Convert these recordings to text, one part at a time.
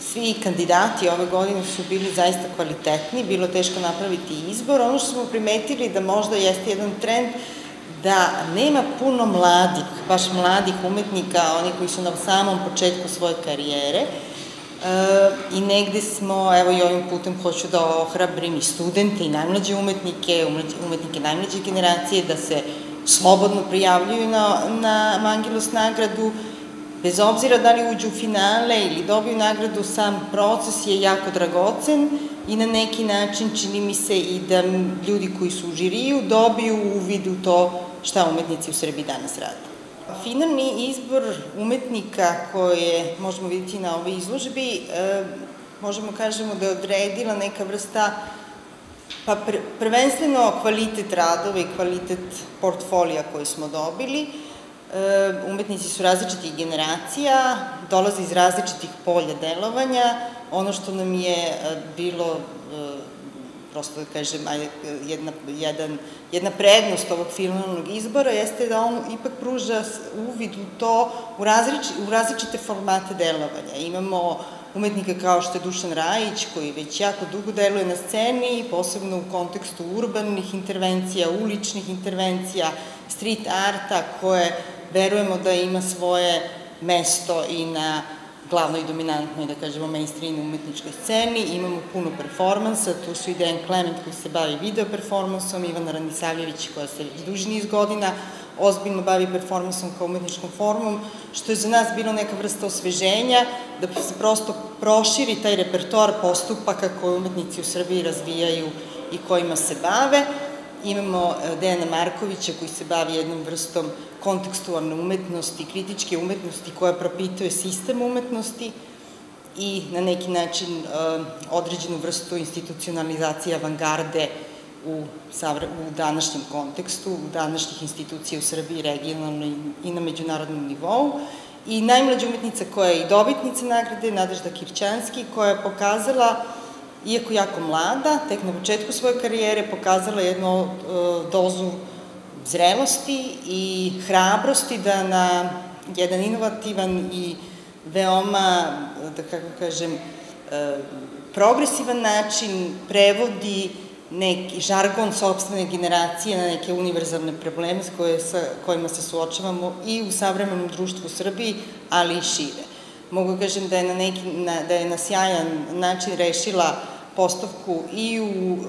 svi kandidati ove godine su bili zaista kvalitetni, bilo teško napraviti izbor. Ono što smo primetili da možda jeste jedan trend da nema puno mladih, baš mladih umetnika, oni koji su na samom početku svoje karijere, i negde smo, evo i ovim putem hoću da ohrabrim i studente i najmlađe umetnike, umetnike najmlađe generacije, da se slobodno prijavljuju na Mangelos nagradu, bez obzira da li uđu u finale ili dobiju nagradu, sam proces je jako dragocen i na neki način čini mi se i da ljudi koji su u žiriju dobiju uvid u to šta umetnici u Srbiji danas rade. Finalni izbor umetnika koje možemo vidjeti na ovoj izložbi, možemo kažemo da je odredila neka vrsta, pa prvenstveno kvalitet radova i kvalitet portfolija koji smo dobili. Umetnici su različitih generacija, dolaze iz različitih polja delovanja. Ono što nam je bilo, prosto da kažem, jedna prednost ovog finalnog izbora jeste da on ipak pruža uvid u to, u različite formate delovanja. Imamo umetnika kao što je Dušan Rajić, koji već jako dugo deluje na sceni, posebno u kontekstu urbanih intervencija, uličnih intervencija, street arta, koje verujemo da ima svoje mesto i na glavnoj dominantnoj, da kažemo, mainstream umetničkoj sceni. Imamo puno performansa, tu su i Dejan Klement koji se bavi video performansom, Ivana Radisavljević koja se već duži niz godina ozbiljno bavi performansom kao umetničkom formom, što je za nas bilo neka vrsta osveženja, da se prosto proširi taj repertoar postupaka koje umetnici u Srbiji razvijaju i kojima se bave. Imamo Dejana Markovića koji se bavi jednom vrstom kontekstualne umetnosti, kritičke umetnosti koja propituje sistem umetnosti i na neki način određenu vrstu institucionalizacije avangarde u današnjem kontekstu, u današnjih institucija u Srbiji, regionalno i na međunarodnom nivou. I najmlađa umetnica koja je i dobitnica nagrade, Nadežda Kirćanski, koja je pokazala, iako jako mlada, tek na početku svoje karijere, pokazala jednu dozu zrelosti i hrabrosti da na jedan inovativan i veoma, da kako kažem, progresivan način prevodi neki žargon sopstvene generacije na neke univerzalne probleme s kojima se suočavamo i u savremenom društvu u Srbiji, ali i šire. Mogu kažem da je na sjajan način rešila postavku i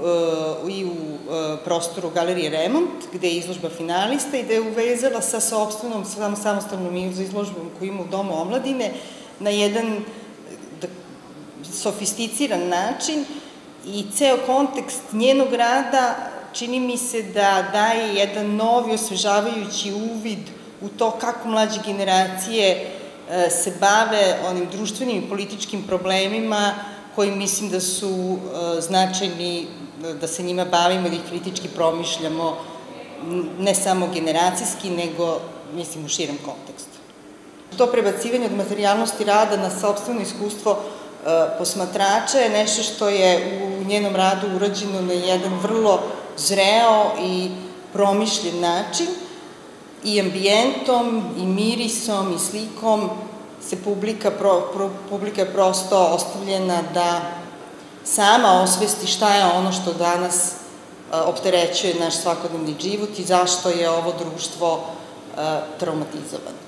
u prostoru Galerije Remont, gde je izložba finalista i da je uvezala sa sopstvenom, samostalnom izložbom koju ima u Domu omladine na jedan sofisticiran način i ceo kontekst njenog rada čini mi se da daje jedan novi osvežavajući uvid u to kako mlađe generacije se bave onim društvenim i političkim problemima koji mislim da su značajni, da se njima bavimo, da ih kritički promišljamo, ne samo generacijski, nego, mislim, u širem kontekstu. To prebacivanje od materijalnosti rada na sopstveno iskustvo posmatrača je nešto što je u njenom radu urađeno na jedan vrlo zreo i promišljen način, i ambijentom, i mirisom, i slikom se publika je prosto ostavljena da sama osvesti šta je ono što danas opterećuje naš svakodnevni život i zašto je ovo društvo traumatizovano.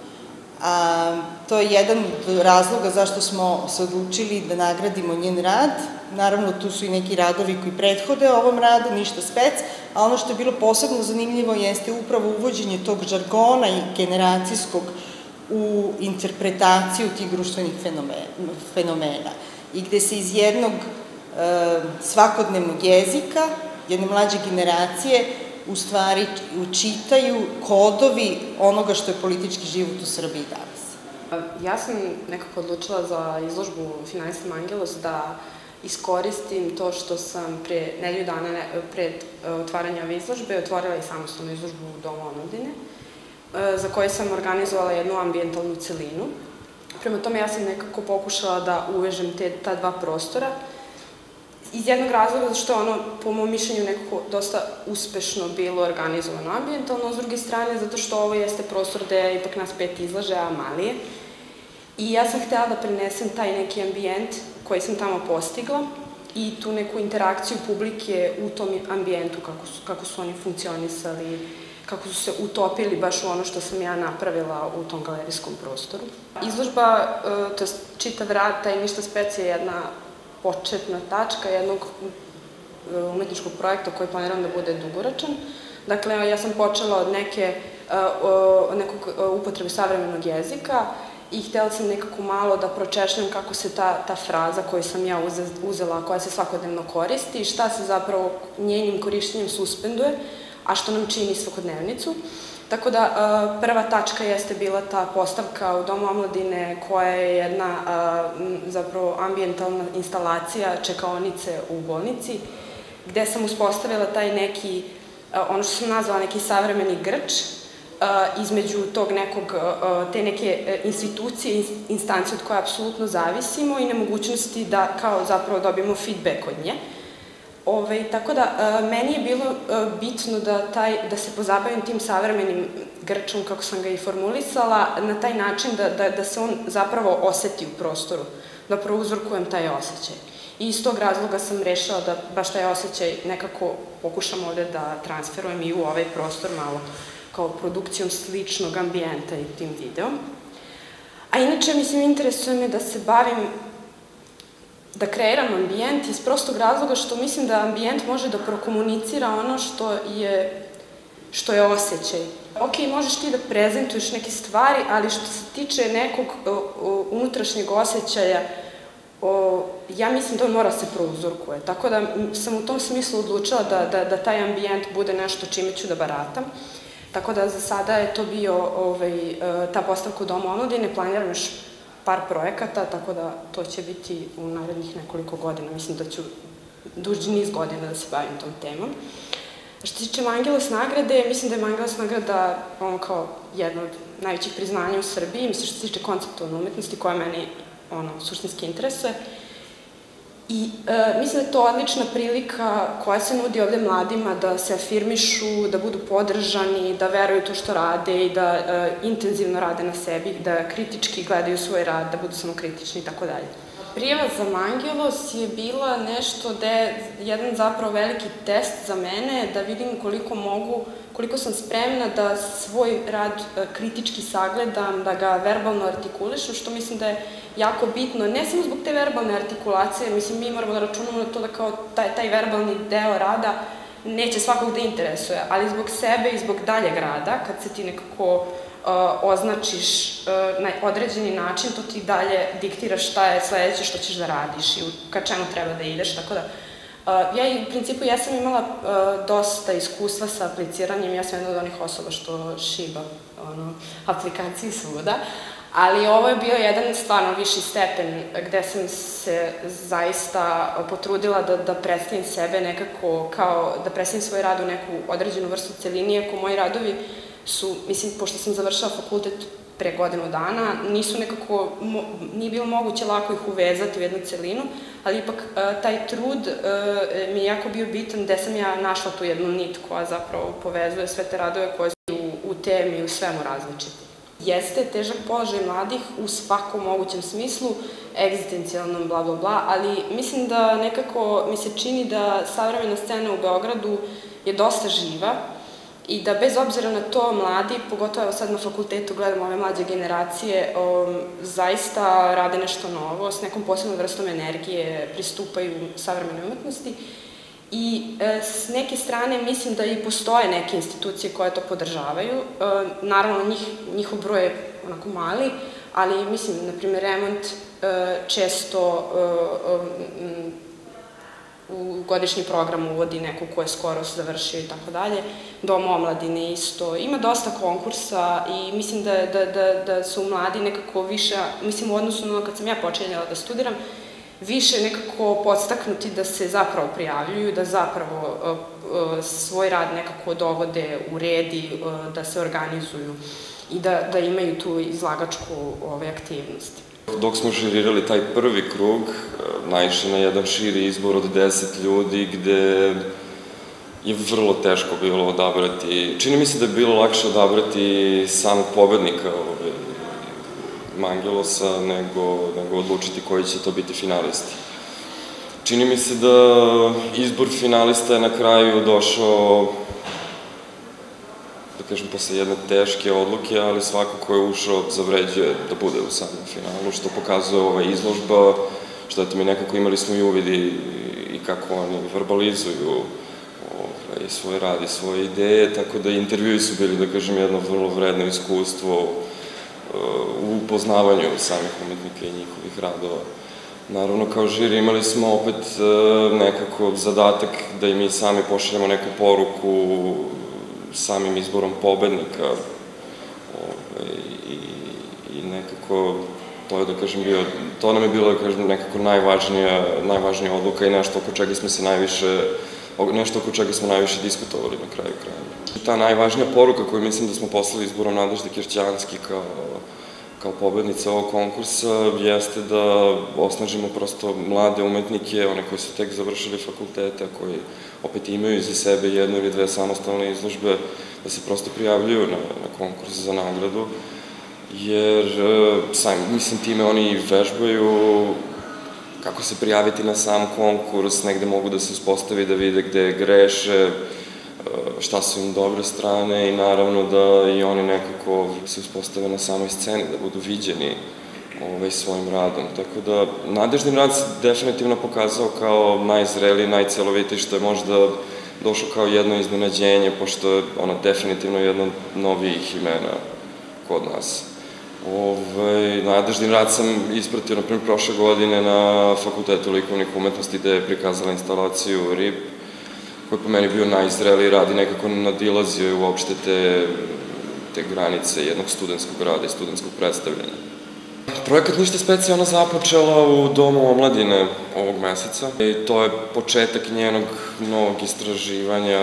To je jedan od razloga zašto smo se odlučili da nagradimo njen rad. Naravno, tu su i neki radovi koji prethode ovom radu, ništa spec, a ono što je bilo posebno zanimljivo jeste upravo uvođenje tog žargona i generacijskog u interpretaciju tih društvenih fenomena i gde se iz jednog svakodnevnog jezika, jedne mlađe generacije, u stvari učitaju kodovi onoga što je politički život u Srbiji danas. Ja sam nekako odlučila za izložbu Finalista Mangelos da iskoristim to što sam pre nedelju dana pred otvaranja ove izložbe otvorila i samostalnu izložbu u Domu omladine, za koje sam organizovala jednu ambijentalnu celinu. Prema tome, ja sam nekako pokušala da uvežem ta dva prostora, iz jednog razloga zato što je ono, po mom mišljenju, nekako dosta uspešno bilo organizovano ambijentalno, s druge strane zato što ovo jeste prostor gde ipak nas 5 izlaže, a malije. I ja sam htela da prenesem taj neki ambijent koji sam tamo postigla i tu neku interakciju publike u tom ambijentu, kako su oni funkcionisali, kako su se utopili baš u ono što sam ja napravila u tom galerijskom prostoru. Izložba, to je čitav rad, taj Ništa Spec je jedna početna tačka jednog umetničkog projekta koji planiram da bude dugoročan. Dakle, ja sam počela od nekog upotrebe savremenog jezika i htela sam nekako malo da pročešljam kako se ta fraza koju sam ja uzela, koja se svakodnevno koristi, šta se zapravo njenim korištenjem suspenduje, a što nam čini svakodnevnicu. Tako da prva tačka jeste bila ta postavka u Domu omladine koja je jedna zapravo ambijentalna instalacija čekaonice u bolnici, gde sam uspostavila taj neki, ono što sam nazvala neki savremeni grč, između te neke institucije, instancije od koje apsolutno zavisimo i nemogućnosti da kao zapravo dobijemo feedback od nje. Tako da, meni je bilo bitno da se pozabavim tim savremenim grčom, kako sam ga i formulisala, na taj način da se on zapravo oseti u prostoru, da prouzrokujem taj osjećaj. I iz tog razloga sam rešila da baš taj osjećaj nekako pokušam ovde da transferujem i u ovaj prostor malo, kao produkcijom sličnog ambijenta i tim videom. A inače, mislim, interesuje me da se bavim, da kreiram ambijent iz prostog razloga što mislim da ambijent može da prokomunicira ono što je osjećaj. Ok, možeš ti da prezentuješ neke stvari, ali što se tiče nekog unutrašnjeg osjećaja, ja mislim da on mora se prouzorkuje. Tako da sam u tom smislu odlučila da taj ambijent bude nešto čime ću da baratam. Tako da za sada je to bio ta postavka u Domu omladine, planiram još par projekata, tako da to će biti u narednih nekoliko godina. Mislim da ću duži niz godina da se bavim tom temom. Što se tiče Mangelos nagrade, mislim da je Mangelos nagrada kao jedno od najvećih priznanja u Srbiji, mislim što se tiče konceptualne umetnosti koja meni suštinski interesuje. I mislim da je to odlična prilika koja se nudi ovde mladima da se afirmišu, da budu podržani, da veruju to što rade i da intenzivno rade na sebi, da kritički gledaju svoj rad, da budu samokritični i tako dalje. Prijava za Mangelos je bila nešto da je jedan zapravo veliki test za mene, da vidim koliko sam spremna da svoj rad kritički sagledam, da ga verbalno artikulišem, što mislim da je jako bitno, ne samo zbog te verbalne artikulacije, mislim, mi moramo da računamo na to da kao taj verbalni deo rada neće svakog da interesuje, ali zbog sebe i zbog daljeg rada, kad se ti nekako označiš na određeni način, to ti dalje diktiraš šta je sledeće što ćeš da radiš i ka čemu treba da ideš, tako da ja u principu jesam imala dosta iskustva sa apliciranjem, ja sam jedna od onih osoba što šiba aplikaciji svuda, ali ovo je bio jedan stvarno viši stepen gde sam se zaista potrudila da predstavim sebe nekako kao, da predstavim svoj rad u neku određenu vrstu celini, iako moji radovi su, mislim, pošto sam završila fakultet pre godinu dana, nije bilo moguće lako ih uvezati u jednu celinu, ali ipak taj trud mi je jako bio bitan gde sam ja našla tu jednu nit koja zapravo povezuje sve te radove koje su u temi i u svemu različiti. Jeste težak položaj mladih u svakom mogućem smislu, egzistencijalnom, bla, bla, bla, ali mislim da nekako mi se čini da savremena scena u Beogradu je dosta živa i da bez obzira na to mladi, pogotovo sad na fakultetu gledamo ove mlađe generacije, zaista rade nešto novo, s nekom posebnom vrstom energije pristupaju savremenoj umetnosti i s neke strane mislim da i postoje neke institucije koje to podržavaju. Naravno, njihov broj je onako mali, ali mislim, na primjer, Remont često u godišnji program uvodi nekog ko je skoro završio i tako dalje. Dom omladine isto. Ima dosta konkursa i mislim da su mladi nekako više, mislim u odnosu na kad sam ja počinjala da studiram, više nekako podstaknuti da se zapravo prijavljuju, da zapravo svoj rad nekako dovode u red i da se organizuju i da imaju tu izlagačku aktivnost. Dok smo žirirali taj prvi krug, naišli na jedan širi izbor od 10 ljudi gde je vrlo teško bilo odabrati. Čini mi se da je bilo lakše odabrati samog pobednika Mangelosa, nego odlučiti koji će to biti finalisti. Čini mi se da izbor finalista je na kraju došao, da kažem, posle jedne teške odluke, ali svako ko je ušao zavređuje da bude u samom finalu, što pokazuje ova izložba, što eto mi nekako imali smo i uvidi i kako oni verbalizuju svoj rad i svoje ideje, tako da intervjui su bili, da kažem, jedno vrlo vredno iskustvo u upoznavanju samih umetnika i njihovih radova. Naravno, kao žiri imali smo opet nekako zadatak da i mi sami pošaljemo neku poruku samim izborom pobednika i nekako to je, da kažem, to nam je bilo, da kažem, nekako najvažnija odluka i nešto oko čega smo se najviše diskutovali na kraju kraja. Ta najvažnija poruka koju mislim da smo poslali izborom Nadežde Kirćanski kao pobednica ovog konkursa jeste da osnažimo prosto mlade umetnike, one koji su tek završili fakultete, koji opet imaju iza sebe jednu ili dve samostalne izložbe, da se prosto prijavljuju na konkurs za nagradu, jer mislim time oni vežbaju kako se prijaviti na sam konkurs, negde mogu da se uspostavi, da vide gde greše, šta su im dobre strane i naravno da i oni nekako se uspostave na samoj sceni, da budu viđeni svojim radom. Tako da, Nadeždin rad se definitivno pokazao kao najzreliji, najcelovitiji, što je možda došlo kao jedno iznenađenje, pošto je ono definitivno jedno novijih imena kod nas. Nadeždin rad sam ispratio, na primjer, prošle godine na Fakultetu likovnih umetnosti, gde je prikazala instalaciju RIP, koji je po meni bio najzreliji rad i nekako nadilazio je uopšte te granice jednog studentskog rada i studentskog predstavljanja. Projekat Ništa specijalno započela u Domu omladine ovog meseca i to je početak njenog novog istraživanja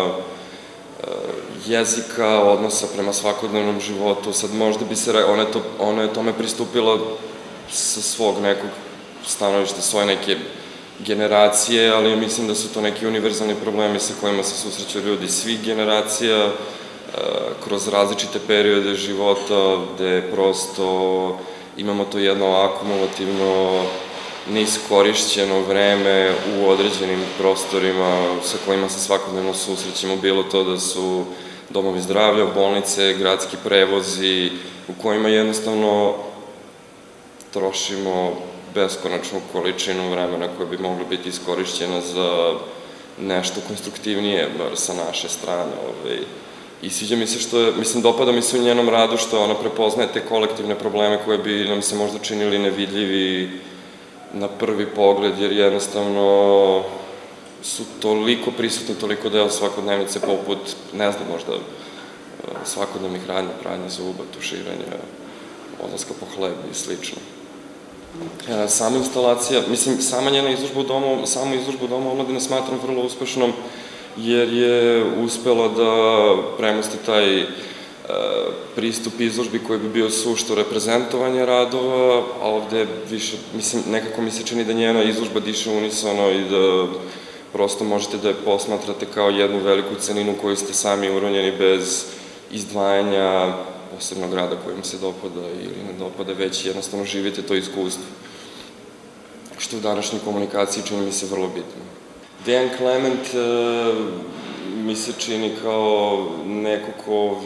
jezika, odnosa prema svakodnevnom životu. Sad možda bi se ona je tome pristupila sa svog nekog stanovišta, svoje neke generacije, ali mislim da su to neki univerzalni problemi sa kojima se susreću ljudi svih generacija, kroz različite periode života, gde prosto imamo to jedno akumulativno, neiskorišćeno vreme u određenim prostorima sa kojima se svakodnevno susrećemo, bilo to da su domovi zdravlja, bolnice, gradski prevozi, u kojima jednostavno trošimo beskonačnu količinu vremena koja bi mogla biti iskorišćena za nešto konstruktivnije, bar sa naše strane. I sviđa mi se što je, mislim, dopada mi se u njenom radu što ona prepoznaje te kolektivne probleme koje bi nam se možda činili nevidljivi na prvi pogled, jer jednostavno su toliko prisutni, toliko deo svakodnevnice, poput, ne znam, možda svakodnevnih radnja, pranja zuba, tuširanja, odlaska po hleb i slično. Sama instalacija, mislim, sama njena izložba u Domu omladine smatram vrlo uspešnom, jer je uspela da premosti taj pristup izložbi koji bi bio sušto reprezentovanje radova, a ovde više, mislim, nekako mi se čini da njena izložba diše unisono i da prosto možete da je posmatrate kao jednu veliku ceninu koju ste sami uronjeni bez izdvajanja posebnog rada kojim se dopada ili ne dopada, već jednostavno živite to iskustvo, što u današnjoj komunikaciji čini mi se vrlo bitno. Dejan Klement mi se čini kao neko ko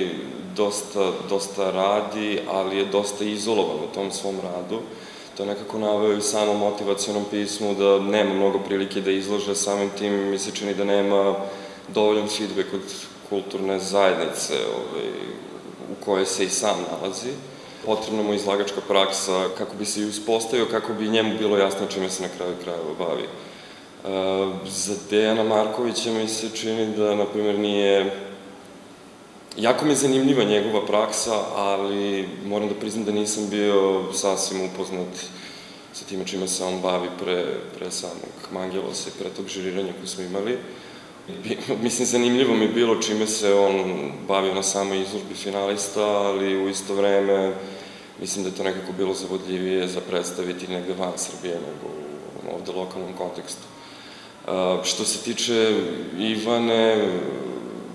dosta radi, ali je dosta izolovan u tom svom radu. To je nekako naveo i u samom motivacionom pismu da nema mnogo prilike da izlože, samim tim mi se čini da nema dovoljan feedback od kulturne zajednice u kojoj se i sam nalazi. Potrebna mu izlagačka praksa kako bi se i uspostavio, kako bi njemu bilo jasno čime se na kraju krajeva bavi. Za Dejana Markovića mi se čini da, na primjer, nije... Jako mi je zanimljiva njegova praksa, ali moram da priznam da nisam bio sasvim upoznat sa time čime se on bavi pre samog Mangelosa i pre tog žiriranja koje smo imali. Mislim, zanimljivo mi je bilo čime se on bavio na samoj izložbi finalista, ali u isto vreme mislim da je to nekako bilo zavodljivije za predstaviti negde van Srbije nego u ovde lokalnom kontekstu. Što se tiče Ivane,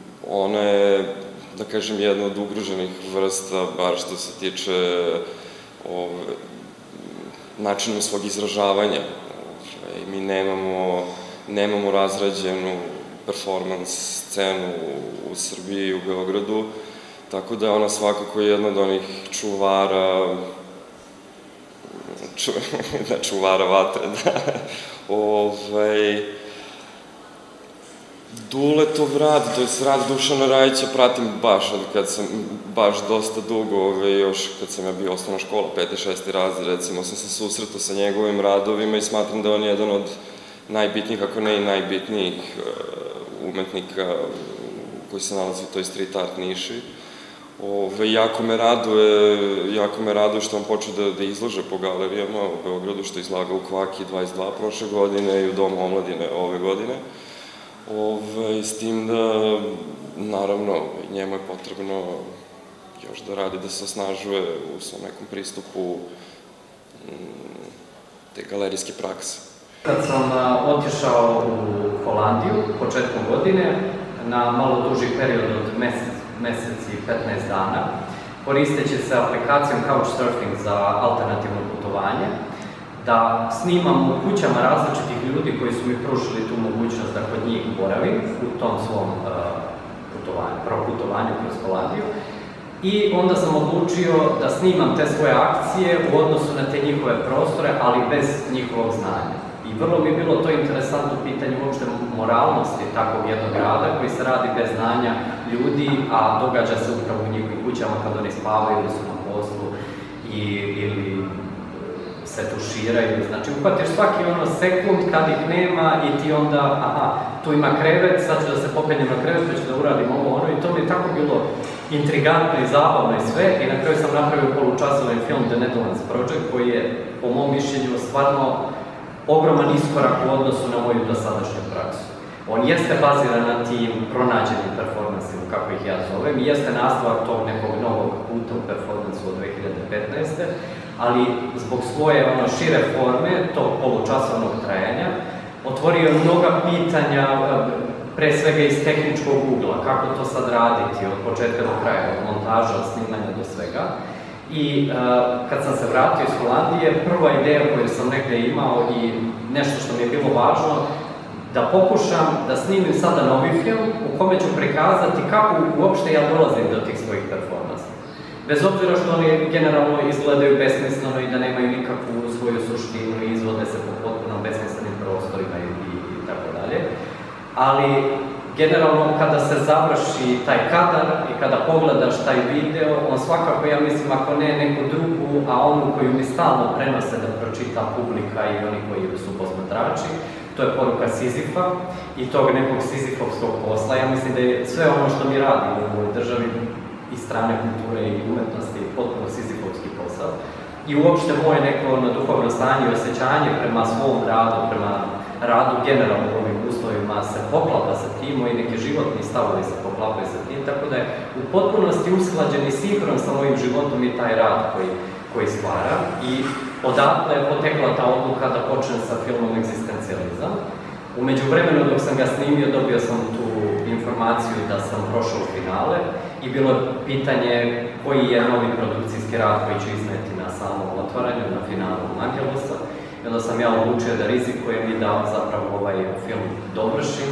ona je, da kažem, jedna od ugroženih vrsta, bar što se tiče načinom svog izražavanja. Mi nemamo razrađenu performans scenu u Srbiji i u Beogradu, tako da je ona svakako jedna od onih čuvara vatre, da. Duletov rad, to je rad Dušana Rajića, pratim baš dosta dugo, još kad sam ja bio osnovna škola, 5. i 6. razred, recimo, sam se susretao sa njegovim radovima i smatram da on je jedan od najbitnijih, ako ne i najbitnijih umetnika koji se nalazi u toj street art niši. Jako me raduje što on počeo da izlaže po galerijama u Beogradu, što je izlagao u Kvaki 22 prošle godine i u Domu omladine ove godine. S tim da, naravno, njemu je potrebno još da radi, da se osnažuje u svom nekom pristupu te galerijske prakse. Kad sam otišao u Holandiju početkom godine, na malo duži period od mesec i 15 dana, koristeći se aplikacijom Couchsurfing za alternativno putovanje, da snimam u kućama različitih ljudi koji su mi pružili tu mogućnost da kod njih boravim u tom svom proputovanju kroz Holandiju. I onda sam odlučio da snimam te svoje akcije u odnosu na te njihove prostore, ali bez njihovog znanja. I vrlo mi je bilo to interesantno pitanje uopšte moralnosti takvog jednog rada koji se radi bez znanja ljudi, a događa se upravo u njihovim kućama kad oni spavaju ili su na poslu ili se tuširaju. Znači, uhvatiš svaki sekund kad ih nema i ti onda, aha, tu ima krevet, sad ću da se popenjem na krevet, pa ću da uradim ovo, i to mi je tako bilo intrigantno i zabavno i sve, i na kraju sam napravio polučasovni film The Netherlands Project, koji je, po mom mišljenju, stvarno ogroman iskorak u odnosu na moju dosadašnju praksu. On jeste baziran na tim pronađenim performansima, kako ih ja zovem, i jeste nastavak tog nekog novog puta u performansu od 2015. Ali zbog svoje šire forme, tog polučasovnog trajanja, otvorio mnoga pitanja, pre svega iz tehničkog ugla, kako to sad raditi od početka do kraja, od montaža, od snimanja do svega. I kad sam se vratio iz Holandije, prva ideja koju sam negde imao i nešto što mi je bilo važno, da pokušam da snimim sada novi film u kome ću prikazati kako uopšte ja dolazim do tih svojih performansa. Bez obzira što oni generalno izgledaju besmisleno i da nemaju nikakvu svoju suštinu i izvode se po potpuno besmislenim prostorima i tako dalje. Ali generalno kada se završi taj kadar i kada pogledaš taj video, on svakako, ja mislim, ako ne neku drugu, a onu koju mi stalno prenose da pročita publika i oni koji su posmatrači, to je poruka Sizifa i tog nekog sizifovskog posla. Ja mislim da je sve ono što mi radimo u ovoj državi i strane kulture i umetnosti potpuno sizifovski posao. I uopšte moje neko duhovno stanje i osjećanje prema svom radu, prema radu generalno u ovim uslovima se poklapa sa tim, i neki životni stavovi se poklapaju sa tim, tako da je u potpunosti usklađen i sinhron sa mojim životom i taj rad koji stvara. I odatle je potekla ta odluka da počnem sa filmom Egzistencijalizam. Umeđu vremenu dok sam ga snimio, dobio sam tu informaciju da sam prošao u finale i bilo pitanje koji je novi produkcijski rad koji ću izneti na samom otvaranju, na finalu Angelosa. I onda sam ja odlučio da rizikujem i da zapravo ovaj film dovršim.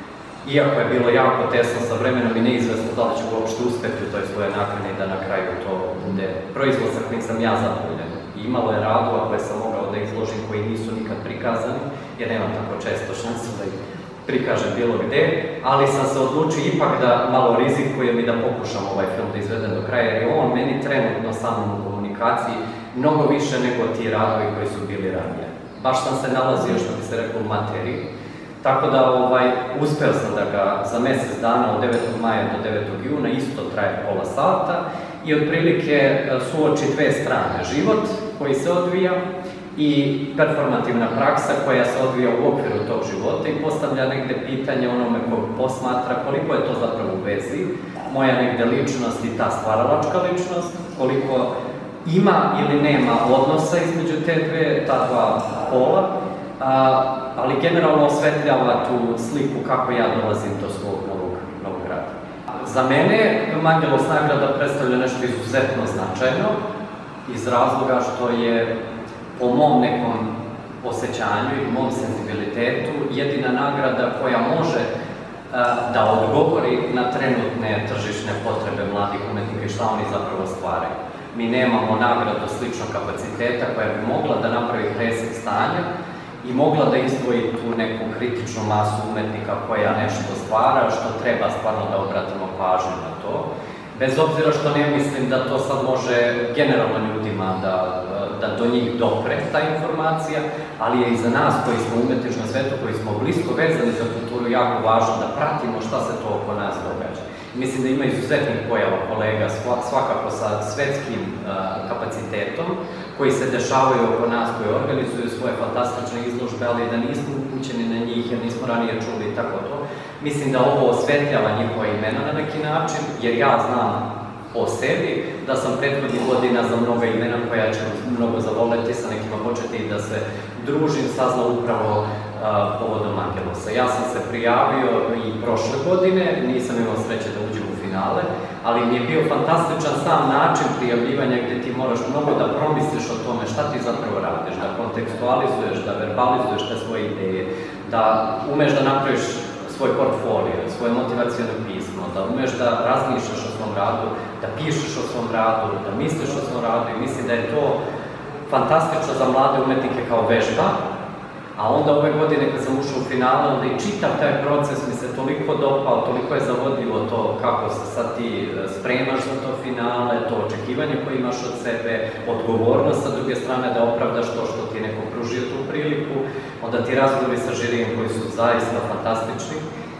Iako je bilo jako tesno sa vremenom i neizvesno da li ću uopšte uspeti u toj svoje nakani da na kraju to bude proizvod sa kojim sam ja zadovoljan. I imalo je radova koje sam mogao da izložim koji nisu nikad prikazani, jer nemam tako često šansu da ih prikažem bilo gde, ali sam se odlučio ipak da malo rizikujem i da pokušam ovaj film da izvedem do kraja, jer je on meni trenutno sa mnom u komunikaciji mnogo više nego ti radovi koji su bili ranije. Baš sam se nalazio, što bi se rekao, u materiji. Tako da uspeo sam da ga za mesec dana od 9. maja do 9. juna isto traje pola sata i otprilike suoči dve strane. Život koji se odvija i performativna praksa koja se odvija u okviru tog života i postavlja negde pitanje onome kog posmatra koliko je to zapravo u vezi, moja negde ličnost i ta stvaralačka ličnost, koliko ima ili nema odnosa između ta dva pola, ali generalno osvetljava tu sliku kako ja dolazim do svog novog rada. Za mene Mangelos nagrada predstavlja nešto izuzetno značajno, iz razloga što je po mom nekom osjećanju i mom senzibilitetu jedina nagrada koja može da odgovori na trenutne tržišne potrebe mladih umetnika i šta oni zapravo stvaraju. Mi nemamo nagradu sličnog kapaciteta koja bi mogla da napravi presek stanja i mogla da izdvoji tu neku kritičnu masu umetnika koja nešto stvara, što treba stvarno da obratimo pažnju na to. Bez obzira što ne mislim da to sad može generalno ljudima da do njih dopre ta informacija, ali je i za nas koji smo u umetničkom svetu, koji smo blisko vezani za kulturu, jako važno da pratimo šta se to oko nas događa. Mislim da ima izuzetnih pojava kolega, svakako sa svetskim kapacitetom, koji se dešavaju oko nas, koji organizuju svoje fantastične izložbe, ali da nismo upućeni na njih, jer nismo ranije čuli i tako to. Mislim da ovo osvetljava njihova imena na neki način, jer ja znam o sebi da sam prethodnih godina za mnoga imena koja će mnogo zavoleti, sa nekima početi i da se družim, saznao upravo povodom Angelosa. Ja sam se prijavio i prošle godine, nisam imao sreće da uđem u finale, ali mi je bio fantastičan sam način prijavljivanja gde ti moraš mnogo da promisliš o tome šta ti zapravo radiš, da kontekstualizuješ, da verbalizuješ te svoje ideje, da umeš da napraviš svoj portfolio, svoje motivacijono pismo, da umeš da razmišljaš o svom radu, da pišeš o svom radu, da misliš o svom radu i mislim da je to fantastično za mlade umetnike kao vežba, a onda ove godine kad sam ušao u finale, onda i čitav taj proces mi se toliko dopao, toliko je zavodljivo to kako se sad ti spremaš za to finale, to očekivanje koje imaš od sebe, odgovornost sa druge strane da opravdaš to što ti je neko pružio tu priliku, onda ti razgovori sa žirijem koji su zaista fantastični,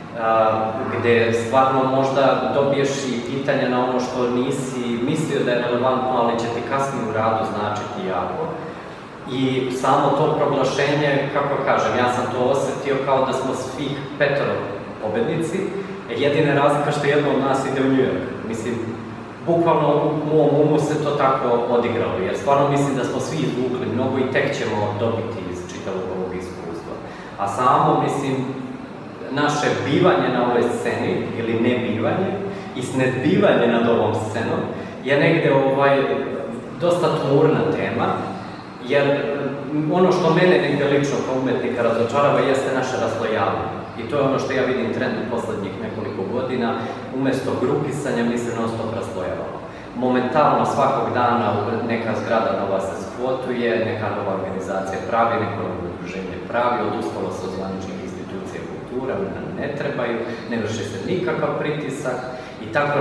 gde stvarno možda dobiješ i pitanja na ono što nisi mislio da je relevantno, ali će ti kasnije u radu značiti jako. I samo to proglašenje, kako kažem, ja sam to osetio kao da smo svih 5 pobednici, jedina razlika što jedno od nas ide u New York. Mislim, bukvalno u mom umu se to tako odigralo, jer stvarno mislim da smo svi izvukli mnogo i tek ćemo dobiti iz čitavog ovog iskustva. A samo, mislim, naše bivanje na ovoj sceni, ili ne bivanje, i snedbivanje nad ovom scenom, je negde dosta tmurna tema, jer ono što mene negde lično kao umetnika razočarava jeste naše raslojavanje. I to je ono što ja vidim trend u poslednjih nekoliko godina. Umesto grupisanja mi se non stop raslojavamo. Momentalno svakog dana neka zgrada nova se skvotuje, neka nova organizacija pravi, neko novo udruženje pravi, odustalo se od zvaničnih institucija kultura, ne trebaju, ne vrši se nikakav pritisak i tako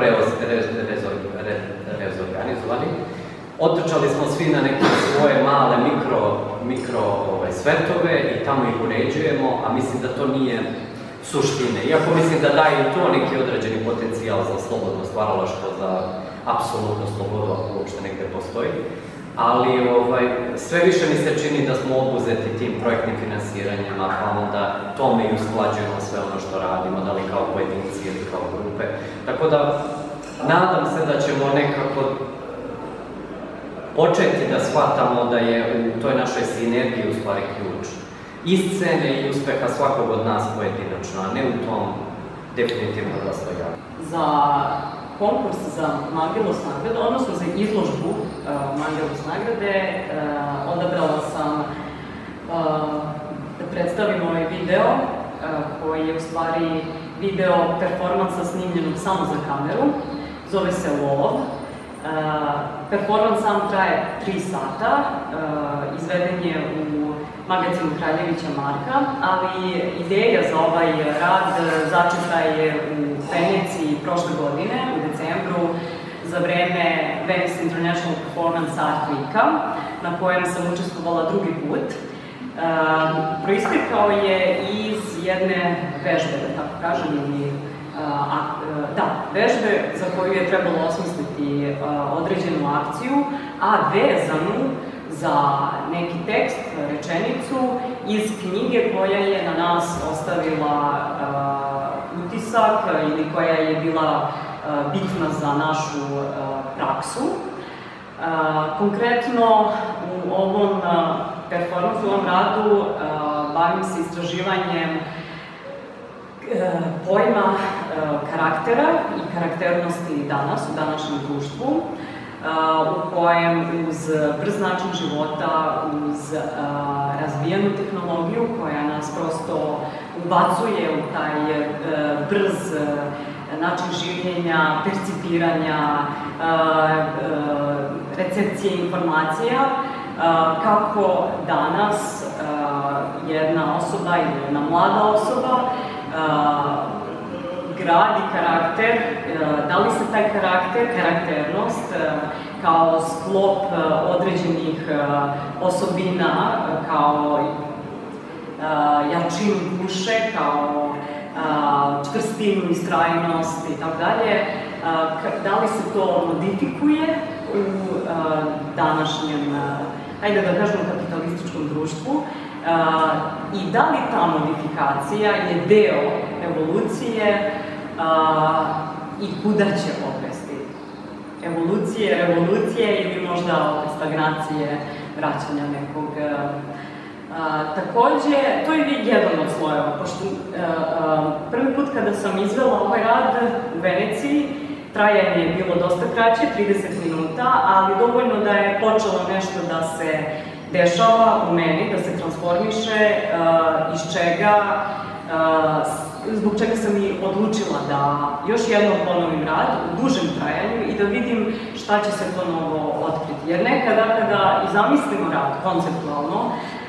rezorganizovani. Otrčali smo svi na neke svoje male mikro svetove i tamo ih uređujemo, a mislim da to nije suštine. Iako mislim da daje i to neki određeni potencijal za slobodno stvaralaštvo, za apsolutnu slobodu, ako uopšte negde postoji. Ali sve više mi se čini da smo obuzeti tim projektnim finansiranjima, pa onda tome i usklađujemo sve ono što radimo, da li kao pojedinci ili kao grupe. Tako da, nadam se da ćemo nekako početi da shvatamo da je u toj našoj sinergiji u stvari ključ i scene i uspeha svakog od nas pojedinačno, a ne u tom definitivno rastojanju. Za konkurs za Mangelos nagradu, odnosno za izložbu Mangelos nagrade, odabrala sam da predstavim ovaj video, koji je u stvari video performansa snimljenog samo za kameru, zove se Lov. Performans sam traje 3 sata, izveden je u magazinu Kraljevića Marka, ali ideja za ovaj rad začeta je u Veneciji prošle godine, u decembru, za vreme Venice International Performance Art Weeka, na kojem sam učestvovala drugi put. Proistekao je iz jedne vežbe, da tako kažem, ili vežbe za koju je trebalo osmisliti određenu akciju, a vezanu za neki tekst, rečenicu iz knjige koja je na nas ostavila utisak ili koja je bila bitna za našu praksu. Konkretno u ovom performansu, u ovom radu bavim se istraživanjem pojma karaktera i karakternosti danas, u današnjem društvu. u kojem uz brz način života, uz razvijenu tehnologiju koja nas prosto ubacuje u taj brz način življenja, percipiranja, recepcije informacija, kako danas jedna osoba ili jedna mlada osoba gradi karakter, da li se taj karakternost kao sklop određenih osobina, kao jačinu duše, kao čvrstinu, istrajnost i tako dalje, da li se to modifikuje u današnjem, hajde da kažem, kapitalističkom društvu, i da li ta modifikacija je deo evolucije i kuda će odvesti? Evolucije, revolucije ili možda stagnacije, vraćanja nekog. Takođe, to je jedan od slojeva, pošto prvi put kada sam izvela ovaj rad u Veneciji, trajanje je bilo dosta kraće, 30 minuta, ali dovoljno da je počelo nešto da se dešava u meni, da se transformiše, zbog čega sam i odlučila da još jednom ponovim rad u dužem trajanju i da vidim šta će se to novo otkriti. Jer nekada kada i zamislimo rad konceptualno,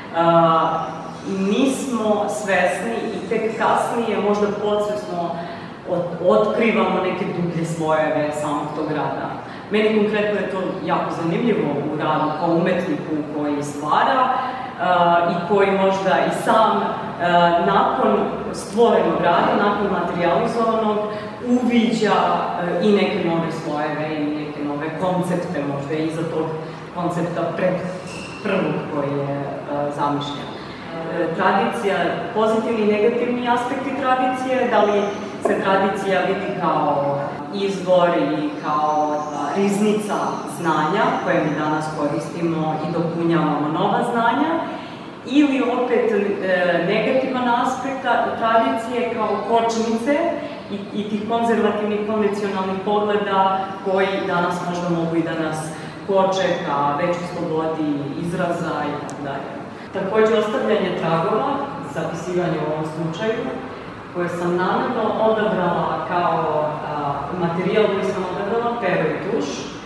nismo svesni i tek kasnije, možda podsvesno, otkrivamo neke dublje slojeve samog tog rada. Meni konkretno je to jako zanimljivo u radu kao umetniku koji stvara i koji možda i sam nakon stvorenog rada, nakon materializovanog, uviđa i neke nove slojeve i neke nove koncepte, možda i iza tog koncepta pred prvog koji je zamišljen. Tradicija, pozitivni i negativni aspekti tradicije, da li se tradicija vidi kao izvor i kao riznica znanja koje mi danas koristimo i dopunjavamo nova znanja, ili opet negativan aspekt tradicije kao kočnice i tih konzervativnih, konvencionalnih pogleda koji danas možda mogu i da nas koče ka većoj slobodi izraza i tako dalje. Takođe, ostavljanje tragova, zapisivanje u ovom slučaju, koje sam namerno odabrala kao materijal koji sam odabrala, pero i tuš,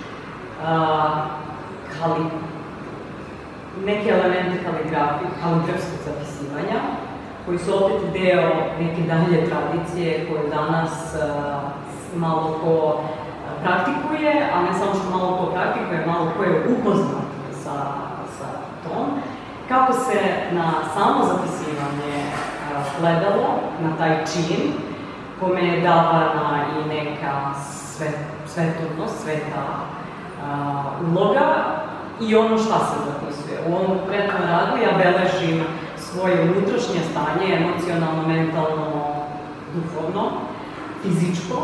neke elemente kaligrafskog zapisivanja, koji su opet deo neke dalje tradicije koju danas malo ko praktikuje, a ne samo što malo ko praktikuje, malo ko je upoznat sa tom. Kako se na samo zapisivanje gledalo, na taj čin, kome je davana i neka svetovnost, sveta uloga i ono šta se zapisuje. U ovom konkretnom radu ja beležim svoje unutrašnje stanje, emocionalno, mentalno, duhovno, fizičko,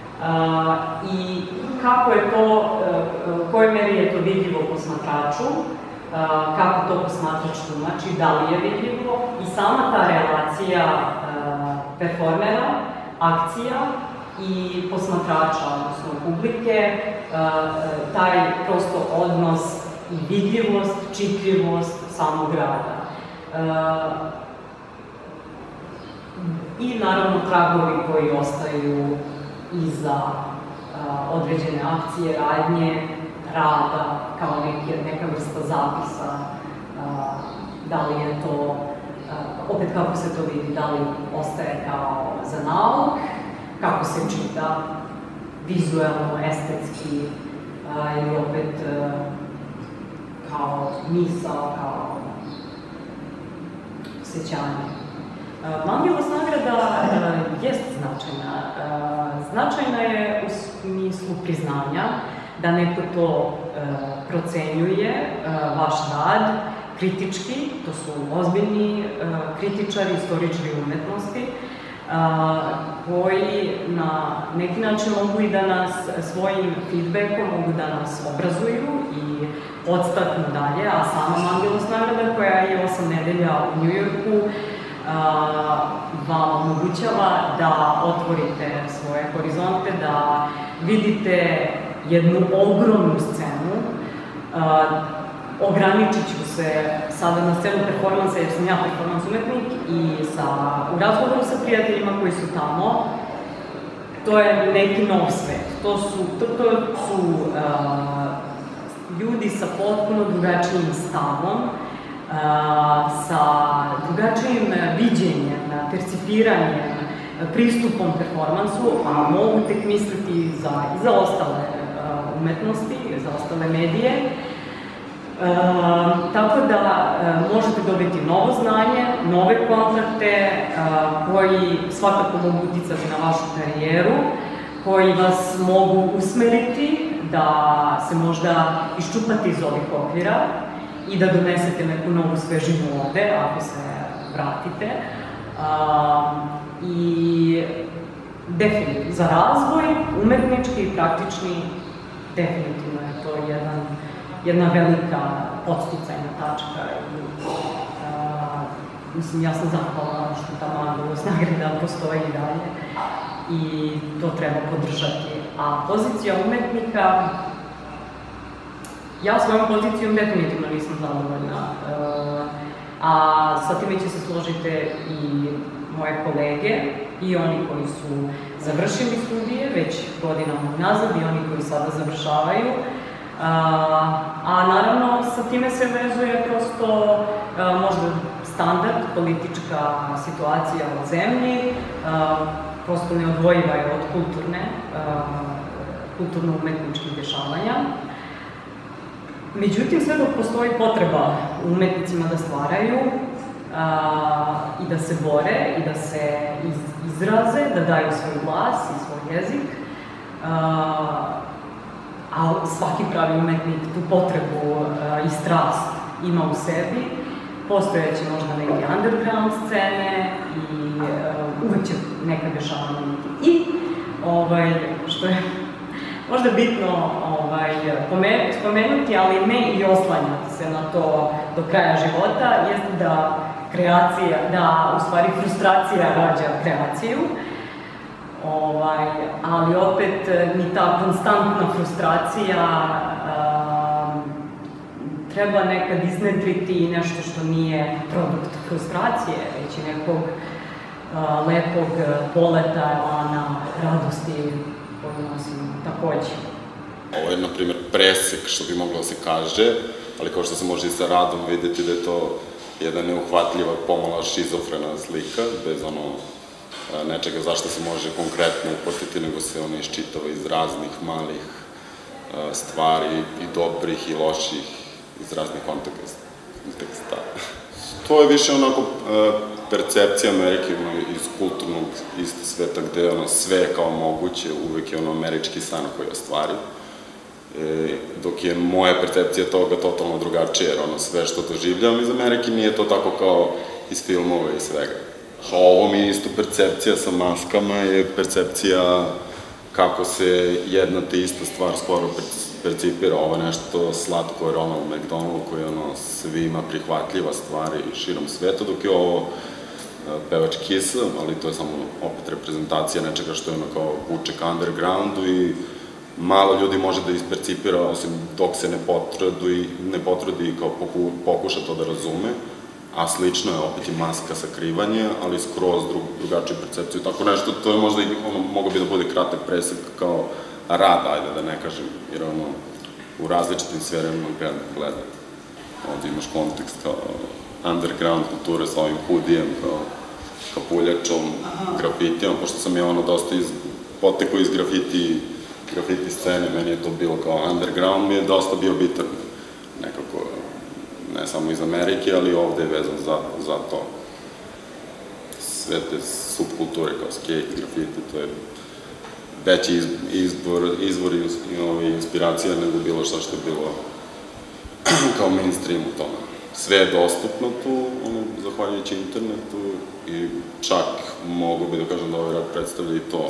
i kako je to, u kojoj meri je to vidljivo posmatraču, kako to posmatrač tumači, da li je vidljivo, i sama ta relacija performera, akcija i posmatrača, odnosno publike, taj prosto odnos i vidljivost, čitljivost samog rada. I naravno tragovi koji ostaju iza određene akcije, radnje, rada, kao neka vrsta zapisa, da li je to, opet kako se to vidi, da li ostaje kao za nauk, kako se čita vizuelno, estetski, ili opet kao misao, kao osjećanje. Mangilos nagrada jest značajna. Značajna je u smislu priznanja da neko to procenjuje, vaš rad, kritički, to su ozbiljni kritičari, istoričari umetnosti, koji na neki način mogu i da nas svojim feedbackom mogu da nas obrazuju i podstaknu dalje, a sama Mangilos nagrada koja je 8 nedelja u Njujorku vam omogućava da otvorite svoje horizonte, da vidite jednu ogromnu scenu Ograničit ću se sada na scenu performansa, jer sam ja performans umetnik i u razgovoru sa prijateljima koji su tamo, to je neki nov svet. To su ljudi sa potpuno drugačijim stavom, sa drugačijim viđenjem, percipiranjem, pristupom performansu, a mogu tek misliti i za ostale umetnosti, za ostale medije. Tako da možete dobiti novo znanje, nove kontakte koji svakako mogu uticati na vašu karijeru, koji vas mogu usmeriti da se možda iščupate iz ovih okvira i da donesete neku novu svežinu ovde, ako se vratite. I definitivno, za razvoj, umetnički i praktični, definitivno je to jedna velika podsticajna tačka. Mislim, ja sam zahvalna što ta Mangulos nagrada postoji i dalje i to treba podržati. A pozicija umetnika, ja svojom pozicijom definitivno nisam zadovoljna. A sa time će se složiti i moje kolege i oni koji su završili studije već godinama nazad i oni koji sada završavaju. A naravno sa time se vezuje prosto možda standard, politička situacija u zemlji, prosto neodvojiva je od kulturno-umetničkih dešavanja. Međutim, sve dok postoji potreba umetnicima da stvaraju i da se bore i da se izraze, da daju svoj glas i svoj jezik, a svaki pravi umetnik tu potrebu i strast ima u sebi, postojeće možda neke underground scene i uvek će neka dešavanja biti. I što je možda bitno spomenuti, ali ne i oslanjati se na to do kraja života, jeste da u stvari frustracija rađa kreaciju, ali opet ni ta konstantna frustracija treba nekad iznedriti nešto što nije produkt frustracije, već i nekog lepog poleta, elana, radosti koju nosimo takođe. Ovo je, na primjer, presek, što bi moglo da se kaže, ali kao što se može i sa radom videti da je to jedna neuhvatljiva, pomala šizofrena slika, bez nečega zašto se može konkretno upotiti, nego se ona iščitava iz raznih malih stvari, i dobrih i loših, iz raznih konteksta. To je više onako percepcija Amerike iz kulturnog isto sveta, gde je sve kao moguće, uvek je američki san koji ostvari. Dok je moja percepcija toga totalno drugačija, jer sve što doživljavam iz Amerike nije to tako kao iz filmova i svega. Ovo mi je isto percepcija sa maskama, je percepcija kako se jedna te ista stvar skoro percipira. Ovo je nešto slatko, jer u McDonald'u koji je svima prihvatljiva stvar i širom sveta, dok je ovo pevač Kissa, ali to je samo opet reprezentacija nečega što je kao vuče ka undergroundu i malo ljudi može da ispercipira, osim dok se ne potrudi i kao pokuša to da razume, a slično je opet i maska sakrivanje, ali skroz drugačiju percepciju. Tako nešto, to je možda i mogo bi da bude kratak presek kao rad, ajde da ne kažem, jer u različitim sferama gleda. Ovdje imaš kontekst kao underground kulture sa ovim hudijem, kao kapuljačom, grafitijom, pošto sam ja dosta potekao iz grafiti scene, meni je to bilo kao underground, mi je dosta bio bitan nekako, ne samo iz Amerike, ali ovde je vezan za to. Sve te subkulture kao skate, grafiti, to je veći izvor i inspiracija nego bilo šta što je bilo kao mainstream u tome. Sve je dostupno tu, zahvaljujući internetu i čak mogu bi da kažem da ovaj rad predstavlja i to,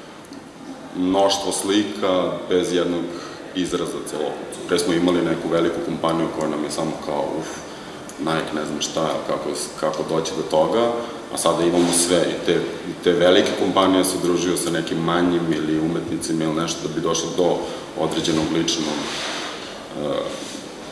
mnoštvo slika bez jednog izraza celokupno. Pre smo imali neku veliku kompaniju koja nam je samo kao, Nike, ne znam šta, kako doći do toga, a sada imamo sve i te velike kompanije se udružuju sa nekim manjim ili umetnicima ili nešto da bi došlo do određenog ličnog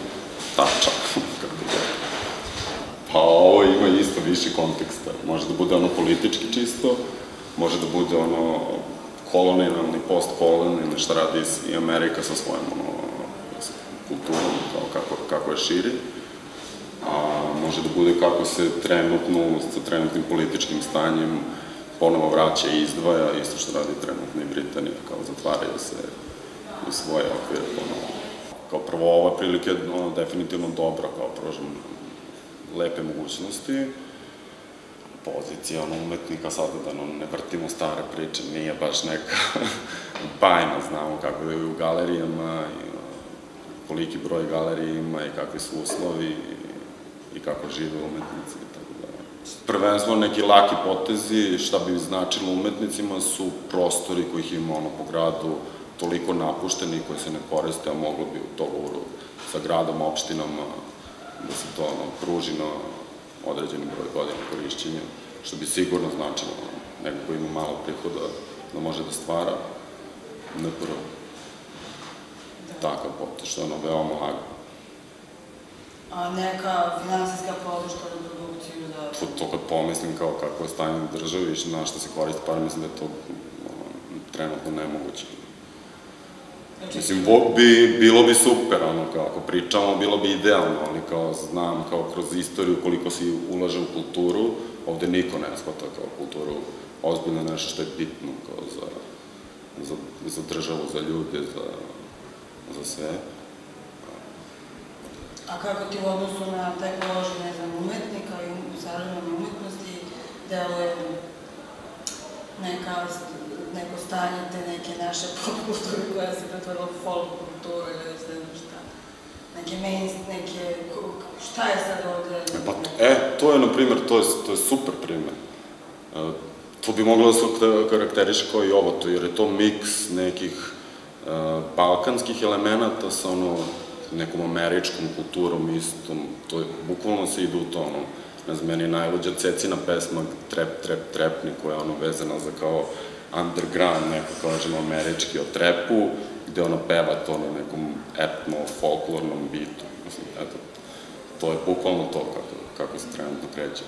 tača, kako god. Pa ovo ima isto viši konteksta. Može da bude ono politički čisto, može da bude ono kolonijalni, postkolonijalni, šta radi i Amerika sa svojom kulturom, kako je širi. A može da bude kako se trenutno, sa trenutnim političkim stanjem, ponovo vraća i izdvaja, isto što radi trenutno i Britanija, kao zatvaraju se u svoje okvire ponovo. Kao prvo, ova prilika je definitivno dobra, kao pružam lepe mogućnosti. Pozicija umetnika, sada da ne vrtimo stare priče, nije baš neka bajna, znamo kako je u galerijama, koliki broj galerija ima i kakvi su uslovi i kako žive umetnici. Prvenstveno neki laki potezi, šta bi značilo umetnicima, su prostori kojih ima po gradu toliko napušteni koji se ne koriste, a moglo bi u dogovoru sa gradom, opštinama, da se to pruži na određeni broj godina korišćenja, što bi sigurno značilo neko ko ima malo prihoda da može da stvara prvo takav potez, što je veoma lagano. A neka finansijska podrška za produkciju za... To kad pomislim kao kako je stanje u državi i na što se koriste par, mislim da je to trenutno nemoguće. Mislim, bilo bi super, ako pričamo, bilo bi idealno, ali kao znam, kao kroz istoriju koliko se ulaže u kulturu, ovde niko ne shvata kao kulturu ozbiljno nešto što je bitno kao za državu, za ljude, za sve. A kako ti u odnosu na taj položaj, ne znam, umetnika i savremene umetnosti deluje neko stanje te neke naše popkulture koja se pretvorila u folk kulturu ili ne znam šta? Neke neke... Šta je sad ovde? To je, na primjer, to je super primjer. To bi moglo da se karakteriše kao i ovo, jer je to miks nekih balkanskih elemenata sa nekom američkom kulturom istom, to je, bukvalno se ide u to, ne znam, meni je najluđa Cecina pesma Trep, Trep, Trepni, koja je vezana za kao underground, neko kažemo američki o trepu, gde ona peva to na nekom etno-folklornom bitu. Mislim, eto, to je bukvalno to kako se trenutno kreće.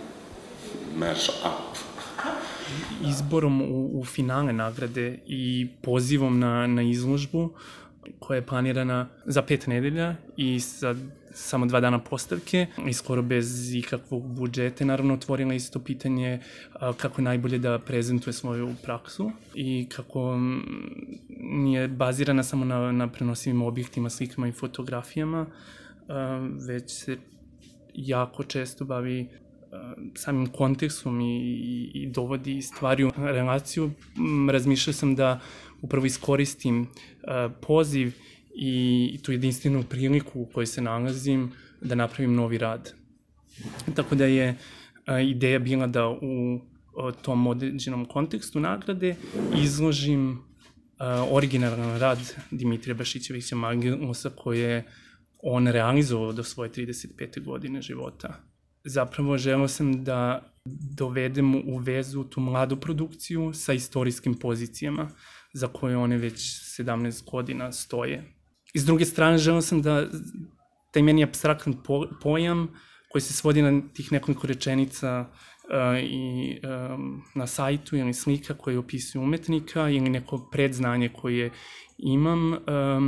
Mash up. Izborom u finale nagrade i pozivom na izložbu koja je planirana za 5 nedelja i sa samo 2 dana postavke i skoro bez ikakvog budžeta, naravno otvorila isto pitanje kako najbolje da prezentuje svoju praksu i kako nije bazirana samo na prenosivim objektima, slikama i fotografijama, već se jako često bavi samim kontekstom i dovodi stvari u relaciju. Razmišljao sam da upravo iskoristim poziv i tu jedinstvenu priliku u kojoj se nalazim da napravim novi rad. Tako da je ideja bila da u tom određenom kontekstu nagrade izložim originalan rad Dimitrija Bašićevića Mangilosa koji je on realizovao do svoje 35. godine života. Zapravo želeo sam da dovedem u vezu tu mladu produkciju sa istorijskim pozicijama za koje one već 17 godina stoje. I s druge strane želeo sam da taj meni apstraktan pojam koji se svodi na tih nekoliko rečenica i na sajtu ili slika koje opisuju umetnika ili neko predznanje koje imam,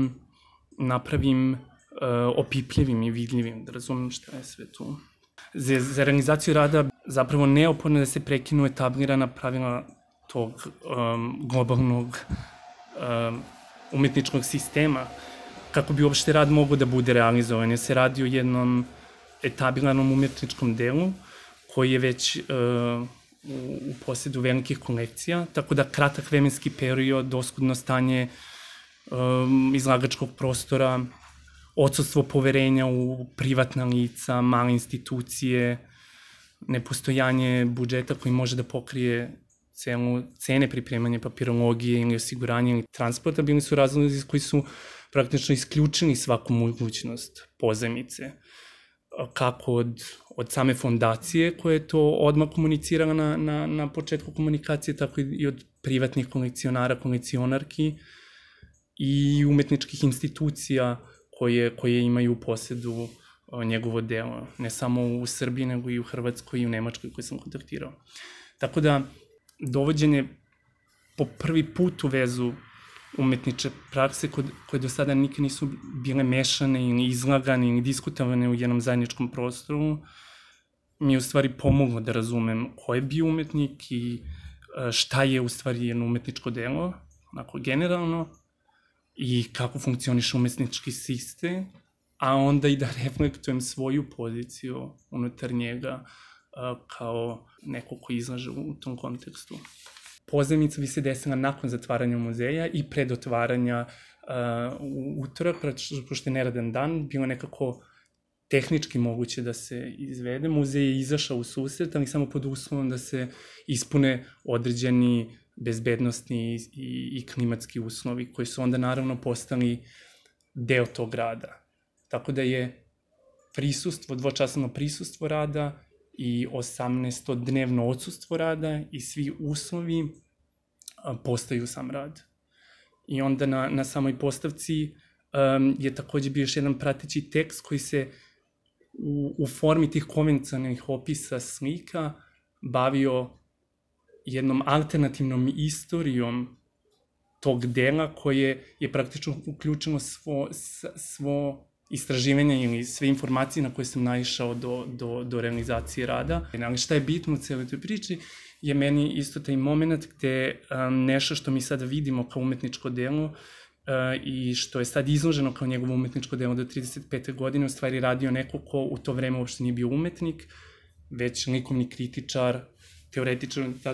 napravim opipljivim i vidljivim, da razumem šta je sve tu. Za realizaciju rada zapravo neophodno da se prekinu etablirana pravila tog globalnog umetničkog sistema, kako bi uopšte rad mogao da bude realizovan, jer se radi o jednom etabliranom umetničkom delu koji je već u posjedu velikih kolekcija, tako da kratak vremenski period, oskudno stanje izlagačkog prostora, odsustvo poverenja u privatna lica, male institucije, nepostojanje budžeta koji može da pokrije cene pripremanja papirologije ili osiguranja ili transporta, bili su razlozi koji su praktično isključili svaku mogućnost pozajmice. Kako od same fondacije koja je to odmah komunicirala na početku komunikacije, tako i od privatnih kolekcionara, kolekcionarki i umetničkih institucija koje imaju u posedu njegovo delo. Ne samo u Srbiji, nego i u Hrvatskoj i u Nemačkoj koje sam kontaktirao. Tako da, dovođenje po prvi put u vezu umetniče prakse koje do sada nikad nisu bile mešane ili izlagane ili diskutovane u jednom zajedničkom prostoru, mi je u stvari pomoglo da razumem ko je bio umetnik i šta je u stvari jedno umetničko delo, onako generalno, i kako funkcioniše umetnički sistem, a onda i da reflektujem svoju poziciju unutar njega kao neko ko izlaže u tom kontekstu. Pozajmica bi se desila nakon zatvaranja muzeja i pred otvaranja u utorak, pošto je neradan dan, bilo nekako tehnički moguće da se izvede. Muzej je izašao u susret, ali samo pod uslovom da se ispune određeni bezbednostni i klimatski uslovi, koji su onda naravno postali deo tog rada. Tako da je prisustvo, dvočasovno prisustvo rada i 18-dnevno odsustvo rada i svi uslovi postaju sam rad. I onda na samoj postavci je takođe bio još jedan prateći tekst koji se u formi tih konvencionalnih opisa slika bavio jednom alternativnom istorijom tog dela koje je praktično uključeno svo istraživanje ili sve informacije na koje sam naišao do realizacije rada. Ali šta je bitno u celoj toj priči je meni isto taj moment gde nešto što mi sada vidimo kao umetničko delo i što je sad izloženo kao njegovo umetničko delo do 35. godine, u stvari radio neko ko u to vreme uopšte nije bio umetnik, već likovni kritičar, teoretičar, sa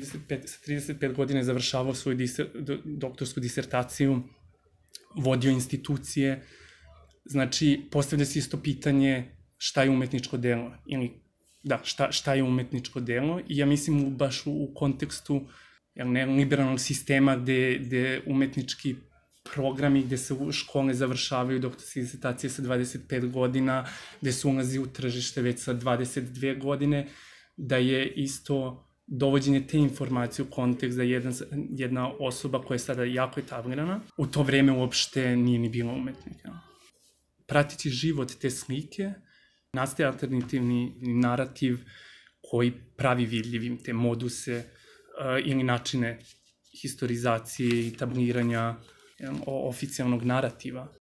35 godina je završavao svoju doktorsku disertaciju, vodio institucije. Znači, postavlja se isto pitanje šta je umetničko delo, ili šta je umetničko delo, i ja mislim baš u kontekstu liberalnog sistema gde umetnički programi, gde se škole završavaju doktorske disertacije sa 25 godina, gde se ulazi u tržište već sa 22 godine, da je isto dovođenje te informacije u kontekst da jedna osoba koja je sada jako etablirana, u to vreme uopšte nije ni bila umetnika. Pratići život te slike, nastaje alternativni narativ koji pravi vidljivim te moduse ili načine historizacije i tabliranja oficijalnog narativa.